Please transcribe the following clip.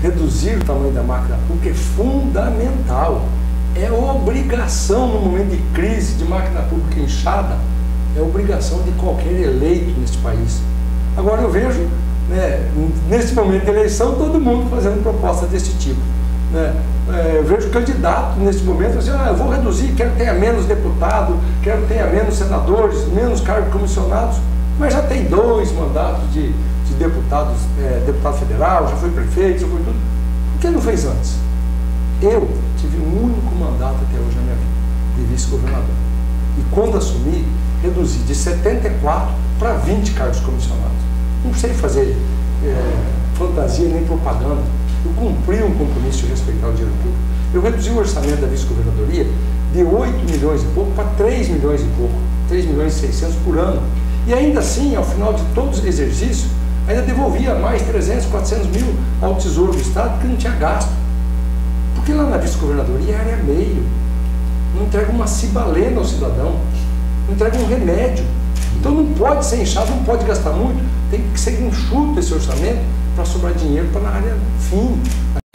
reduzir o tamanho da máquina pública é fundamental. É obrigação no momento de crise, de máquina pública inchada, é obrigação de qualquer eleito neste país. Agora eu vejo, né, nesse momento de eleição, todo mundo fazendo proposta desse tipo. Né? Eu vejo candidato nesse momento assim, eu vou reduzir, quero que tenha menos deputado, quero que tenha menos senadores, menos cargos comissionados, mas já tem 2 mandatos de deputado federal, já foi prefeito, já foi tudo. Por que não fez antes? Eu tive um único mandato até hoje na minha vida, de vice-governador. E quando assumi, reduzi de 74 para 20 cargos comissionados. Não sei fazer fantasia nem propaganda. Eu cumpri um compromisso de respeitar o dinheiro público. Eu reduzi o orçamento da vice-governadoria de 8 milhões e pouco para 3 milhões e pouco, 3 milhões e 600 por ano. E ainda assim, ao final de todos os exercícios, ainda devolvia mais 300, 400 mil ao Tesouro do Estado, porque não tinha gasto. Porque lá na vice-governadoria é área meio. Não entrega uma cibalena ao cidadão, não entrega um remédio. Então não pode ser inchado, não pode gastar muito, tem que ser enxuto esse orçamento para sobrar dinheiro para na área fim.